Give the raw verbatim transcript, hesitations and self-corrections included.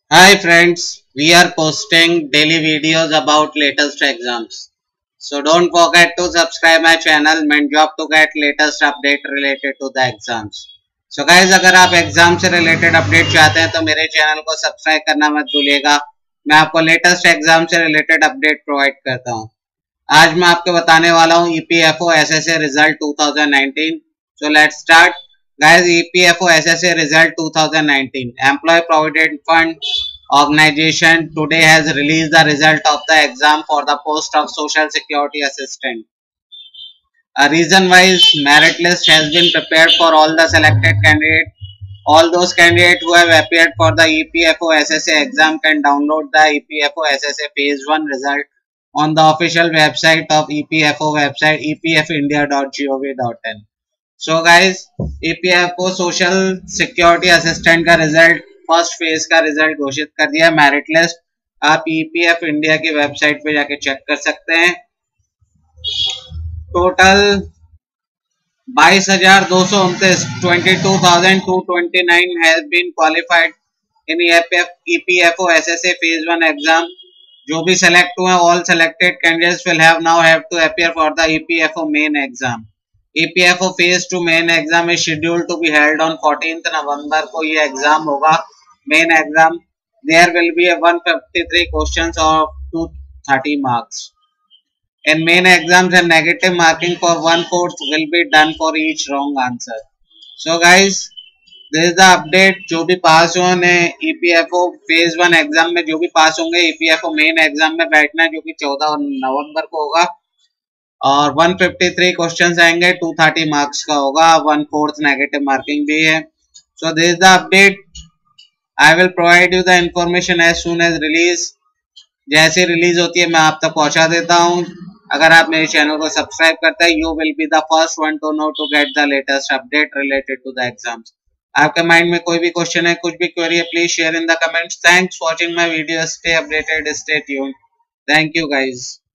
Hi friends, we are posting daily videos about latest exams. So don't forget to subscribe my channel main job to get latest update related to the exams. So guys, अगर आप exam से related update चाहते हैं तो मेरे channel को subscribe करना मत भूलिएगा। मैं आपको लेटेस्ट एग्जाम से रिलेटेड अपडेट प्रोवाइड करता हूँ। आज मैं आपको बताने वाला हूँ E P F O S S A result two thousand nineteen. So let's start. Guys, E P F O S S A result two thousand nineteen. Employee Provident Fund organization today has released the result of the exam for the post of Social Security Assistant. A region-wise merit list has been prepared for all the selected candidates. All those candidates who have appeared for the E P F O S S A exam can download the E P F O S S A Phase one result on the official website of E P F O website e p f india dot gov dot in. So guys E P F O social security assistant का result first phase का result घोषित कर दिया। Merit list आप ई P एफ India की website पे जाके चेक कर सकते हैं। टोटल बाईस हजार दो सौ उनतीस twenty two thousand two twenty nine has been qualified in E P F O S S A phase one exam. जो भी सेलेक्ट हुए all selected candidates will have now have to appear for the E P F O main exam. E P F O Phase two main exam is scheduled to be held on fourteenth November को ये exam होगा main exam. There will be a one fifty-three questions of two thirty marks. In main exams and negative marking for one fourth will be done for each wrong answer. So guys, this is the update। जो भी पास हुए E P F O Phase one exam में जो भी पास होंगे E P F O main exam में बैठना है जो कि चौदह नवंबर को होगा और one fifty-three क्वेश्चंस आएंगे, two thirty मार्क्स का होगा, one fourth नेगेटिव मार्किंग भी है। So this is the update. I will provide you the information as soon as release. जैसे रिलीज होती है मैं आप तक पहुंचा देता हूं। अगर आप मेरे चैनल को सब्सक्राइब करते हैं you will be the first one to know to get the latest update related to the exams. आपके माइंड में कोई भी क्वेश्चन है, कुछ भी क्वेरी है, please share in the comments. Thanks watching my video. Stay updated, stay tuned. Thank you guys.